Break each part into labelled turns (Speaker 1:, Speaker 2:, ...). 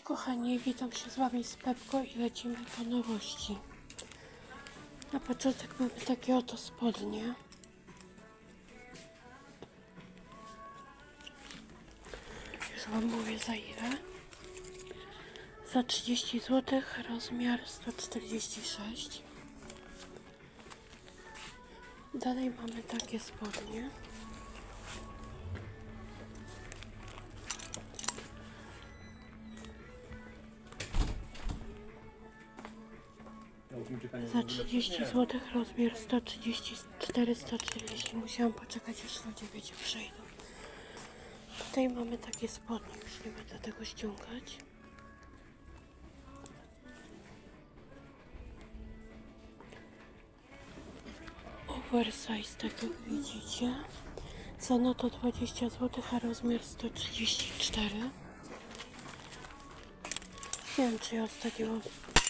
Speaker 1: Kochani, witam się z Wami z Pepko i lecimy po nowości. Na początek mamy takie oto spodnie. Już Wam mówię za ile. Za 30 zł, rozmiar 146. Dalej mamy takie spodnie. Za 30 zł, rozmiar 134-140. Musiałam poczekać, aż ludzie, wiecie, przejdą. Tutaj mamy takie spodnie, już nie będę tego ściągać. Oversize, tak jak widzicie. Cena to 20 zł, a rozmiar 134. Nie wiem, czy ja ostatnio wam...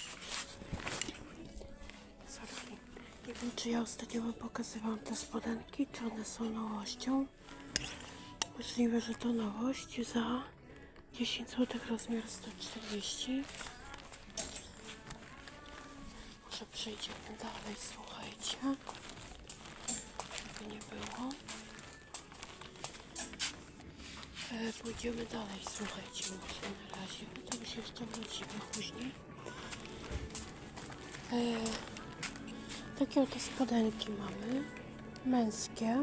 Speaker 1: Nie wiem, czy ja ostatnio wam pokazywałam te spodenki, czy one są nowością. Możliwe, że to nowość. Za 10 zł, rozmiar 140. Może przejdziemy dalej, słuchajcie. Żeby nie było. Pójdziemy dalej, słuchajcie, może na razie. Potem się jeszcze wrócimy później. Takie oto spodenki mamy. Męskie.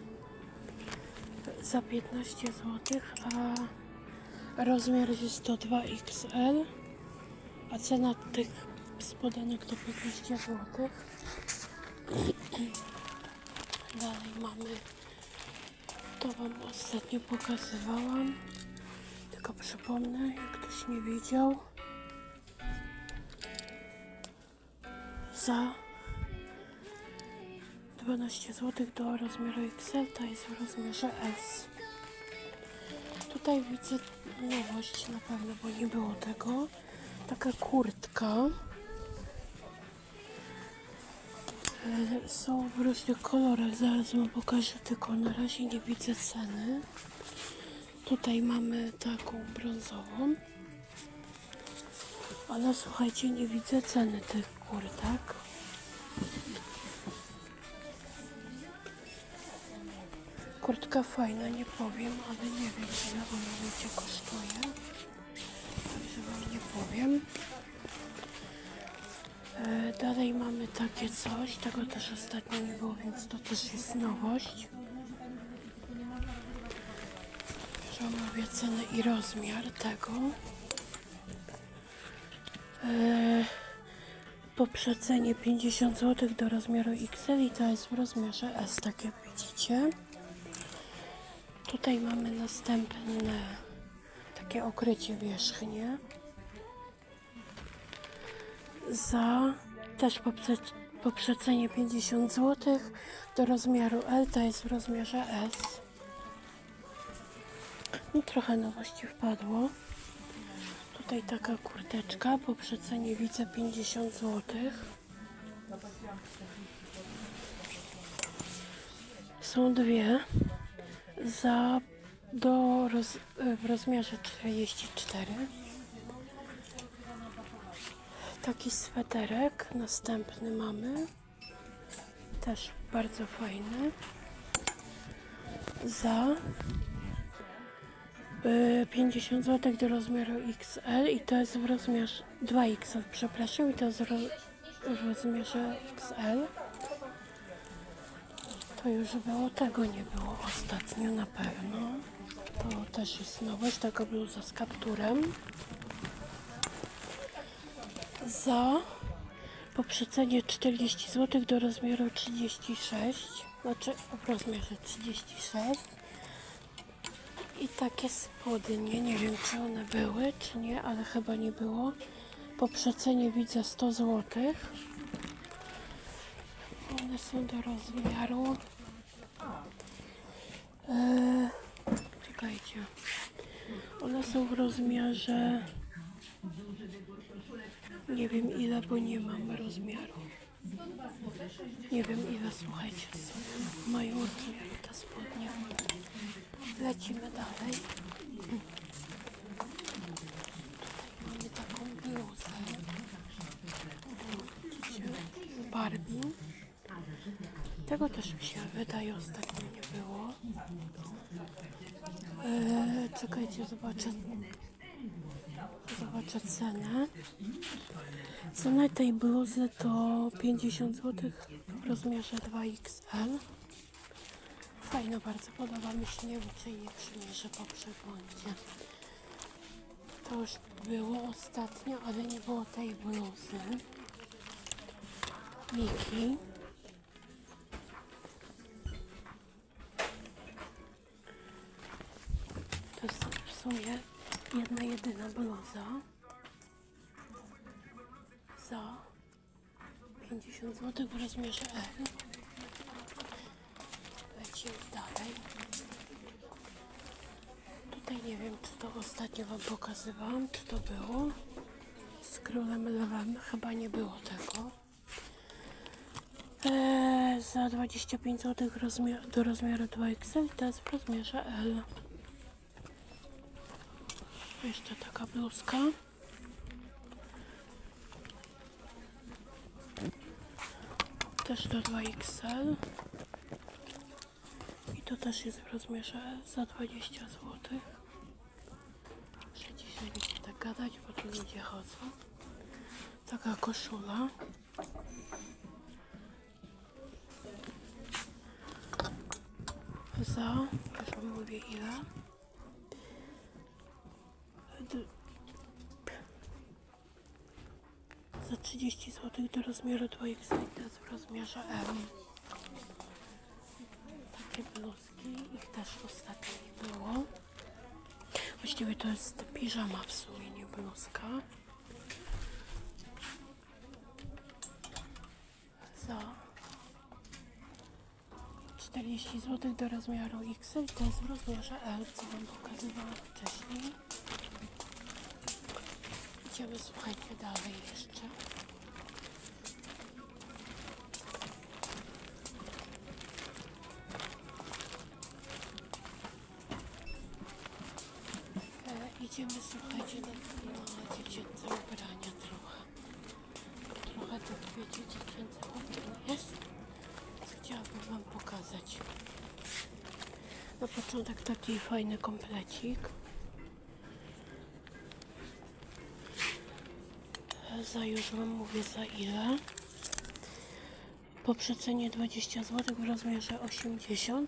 Speaker 1: Za 15 zł, a rozmiar jest to 2XL. A cena tych spodenek to 15 zł. Dalej mamy, to Wam ostatnio pokazywałam, tylko przypomnę, jak ktoś nie widział, za 12 zł do rozmiaru XL, to jest w rozmiarze S. Tutaj widzę nowość na pewno, bo nie było tego. Taka kurtka. Są w różnych kolorach, zaraz Wam pokażę, tylko na razie nie widzę ceny. Tutaj mamy taką brązową, ale słuchajcie, nie widzę ceny tych kurtek. Kurtka fajna, nie powiem, ale nie wiem, ile ona wiecie kosztuje, także Wam nie powiem. Dalej mamy takie coś, tego też ostatnio nie było, więc to też jest nowość. Że mówię cenę i rozmiar tego. Po przecenie 50 zł do rozmiaru XL i to jest w rozmiarze S, tak jak widzicie. Tutaj mamy następne takie okrycie wierzchnie. Za też po przecenie 50 zł do rozmiaru L, to jest w rozmiarze S. I trochę nowości wpadło. Tutaj taka kurteczka, po przecenie widzę 50 zł. Są dwie w rozmiarze 44. Taki sweterek następny mamy, też bardzo fajny, za 50 zł do rozmiaru XL i to jest w rozmiarze 2XL, przepraszam, i to jest w rozmiarze XL. To już było, tego nie było ostatnio na pewno. To też jest nowość, taka bluza z kapturem. Za po przecenie 40 zł do rozmiaru 36, znaczy w rozmiarze 36. I takie spodnie, nie wiem, czy one były, czy nie, ale chyba nie było. Po przecenie widzę 100 zł. One są do rozmiaru, czekajcie, one są w rozmiarze, nie wiem ile, bo nie mam rozmiaru. Nie wiem ile, słuchajcie, mają rozmiar te spodnie. Lecimy dalej. Barbie. Tego też mi się wydaje ostatnio nie było. Czekajcie, zobaczę cenę. Cena tej bluzy to 50 zł w rozmiarze 2XL. Fajno, bardzo podoba mi się, nie wiem czy jej przymierzę po przeglądzie. To już było ostatnio, ale nie było tej bluzy. Miki. To jest w sumie jedna jedyna bluza. Za 50 zł w rozmiarze L. Lecimy dalej. Tutaj nie wiem, czy to ostatnio wam pokazywałam, czy to było z królem lwem. Chyba nie było tego. Za 25 zł do rozmiaru 2XL, to jest w rozmiarze L. Jeszcze taka bluzka. Też do 2XL. I to też jest w rozmiarze L za 20 zł. Muszę dzisiaj wiecie tak gadać, bo tu ludzie chodzą. Taka koszula. Za, już wam mówię ile. Za 30 zł do rozmiaru 2XL, to jest w rozmiarze M. Takie bluzki, ich też ostatnio nie było. Właściwie to jest piżama w sumie, nie bluzka. Za 40 zł do rozmiaru XL, to jest w rozmiarze L, co wam pokazywałam wcześniej. Idziemy, słuchajcie, dalej jeszcze. Idziemy, słuchajcie, na dziecięce ubrania trochę. Trochę tu wiecie, dziecięce ubrania jest. Chciałabym wam pokazać. Na początek taki fajny komplecik. Za już wam mówię za ile. Po przecenie 20 zł w rozmiarze 80.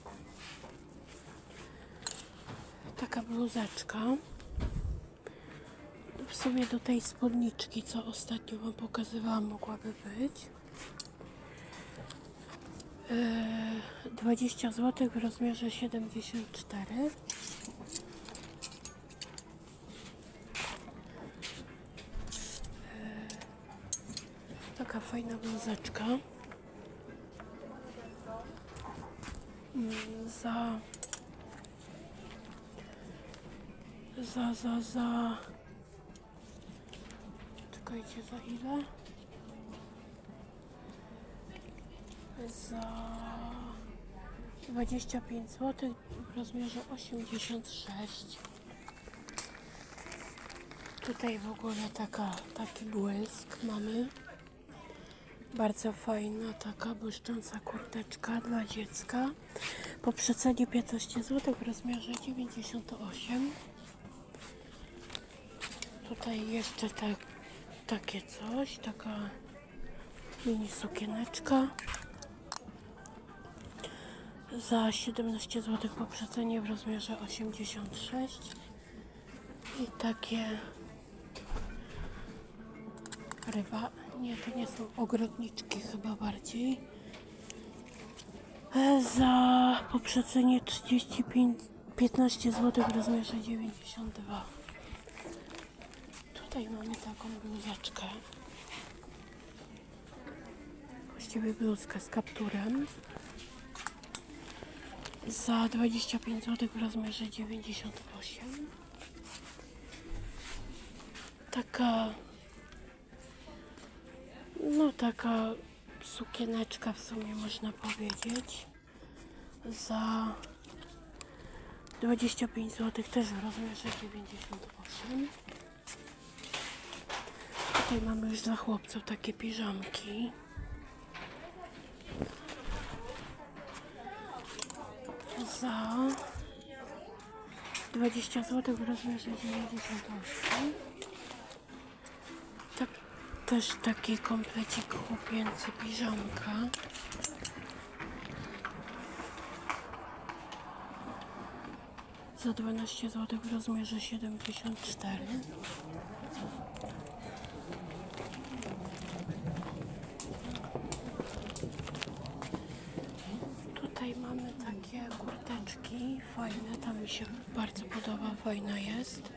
Speaker 1: Taka bluzeczka. W sumie do tej spódniczki, co ostatnio wam pokazywałam, mogłaby być. 20 zł w rozmiarze 74. Taka fajna bluzeczka. Czekajcie, za ile? Za 25 zł w rozmiarze 86. Tutaj w ogóle taki błysk mamy. Bardzo fajna, taka błyszcząca kurteczka dla dziecka. Po przecenie 15 zł w rozmiarze 98. Tutaj jeszcze takie coś, taka mini sukieneczka. Za 17 zł po przecenie w rozmiarze 86. I takie nie, to nie są ogrodniczki chyba bardziej. Za po przecenie 15 zł w rozmiarze 92. Tutaj mamy taką bluzeczkę. Właściwie bluzkę z kapturem. Za 25 zł w rozmiarze 98. Taka sukieneczka w sumie można powiedzieć. Za 25 zł też w rozmiarze 98. Tutaj mamy już dla chłopców takie piżamki. za 20 zł w rozmiarze 98. Tak, też taki komplecik chłopięcy, piżamka. Za 12 zł w rozmiarze 74. Tutaj mamy takie kurteczki fajne, ta mi się bardzo podoba, fajna jest.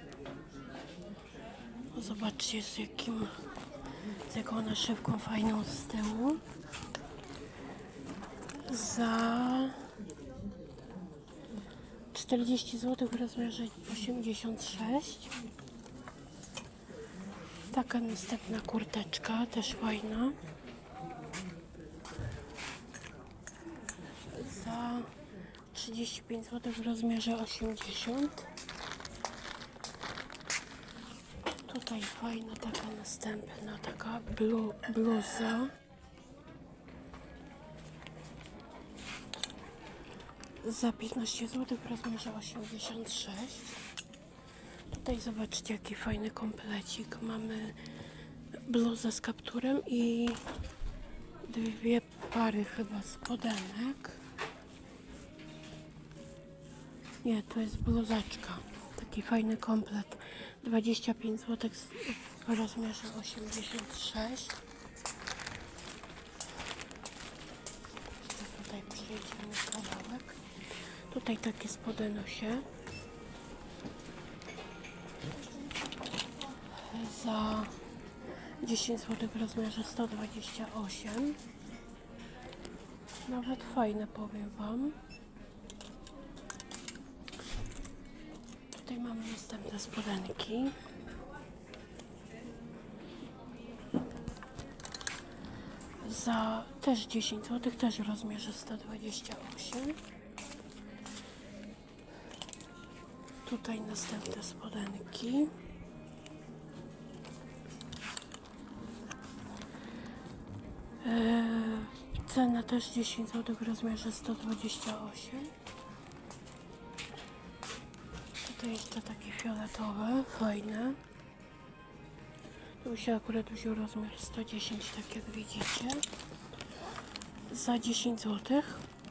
Speaker 1: Zobaczcie z jaką naszywką fajną z tyłu. Za 40 zł w rozmiarze 86. Taka następna kurteczka, też fajna. Za 35 zł w rozmiarze 80. Tutaj fajna taka następna, taka bluza. Za 15 zł w rozmiarze 86. Tutaj zobaczcie, jaki fajny komplecik. Mamy bluzę z kapturem i dwie pary chyba spodenek. Nie, to jest bluzaczka. Taki fajny komplet. 25 zł w rozmiarze 86. Tutaj przyjdziemy kawałek. Tutaj takie spodenosie. Za 10 zł w rozmiarze 128. Nawet fajne, powiem wam. Tutaj mamy następne spodenki. Za też 10 zł, też w rozmiarze 128. Tutaj następne spodenki. Cena też 10 zł w rozmiarze 128. Tutaj jeszcze takie fioletowe, fajne. Tu się akurat wziął rozmiar 110, tak jak widzicie. Za 10 zł.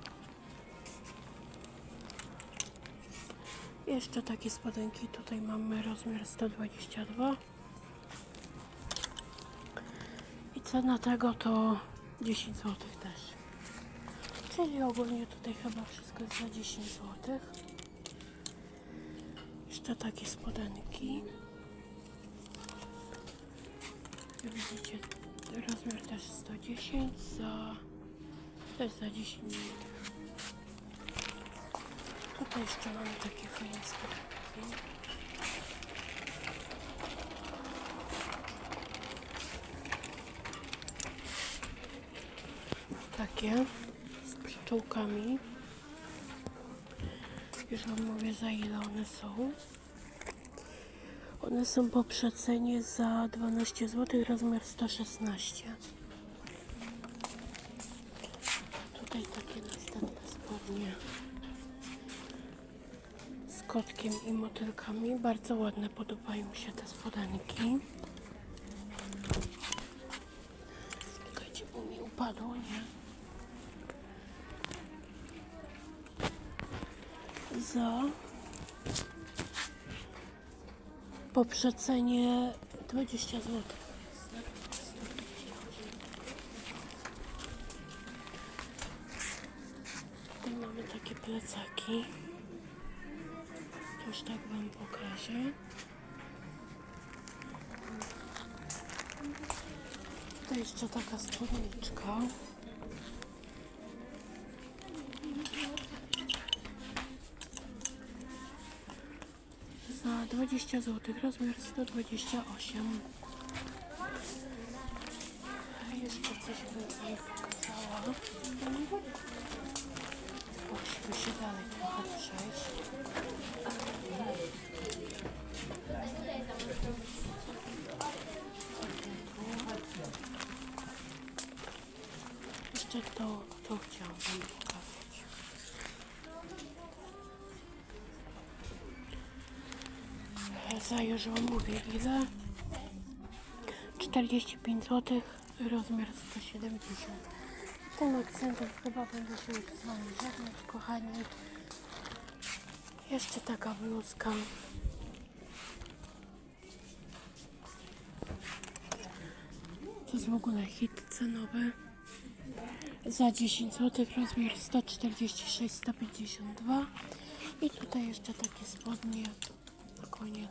Speaker 1: Jeszcze takie spodenki, tutaj mamy rozmiar 122. I cena tego to 10 zł też. Czyli ogólnie tutaj chyba wszystko jest za 10 zł. Jeszcze takie spodenki. Jak widzicie, rozmiar też 110, też za 10 zł. Tutaj jeszcze mamy takie fajne spodenki. Takie z pszczółkami. Już wam mówię, za ile one są. One są po przecenie za 12 zł, rozmiar 116. Tutaj takie następne spodnie z kotkiem i motylkami. Bardzo ładne, podobają mi się te spodenki. Czekajcie, bo mi upadło, nie? Za po przecenie 20 zł. Tutaj mamy takie plecaki. Już tak wam pokażę. Tutaj jeszcze taka spódniczka. Za 20 zł, rozmiar 128. Jeszcze coś bym nie pokazała. Musimy się dalej trochę przejść. Jeszcze to chciałam wam pokazać. pizza, już wam mówię ile. 45 zł, rozmiar 170. Tym akcentem chyba będę się już z wami żegnać, kochani. Jeszcze taka bluzka. To jest w ogóle hit cenowy. Za 10 zł, rozmiar 146-152. I tutaj jeszcze takie spodnie na koniec.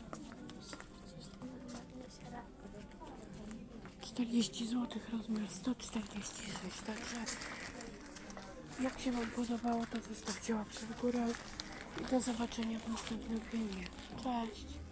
Speaker 1: 40 zł, rozmiar 146. Także jak się wam podobało, to zostawcie łapkę w górę. I do zobaczenia w następnym filmie. Cześć!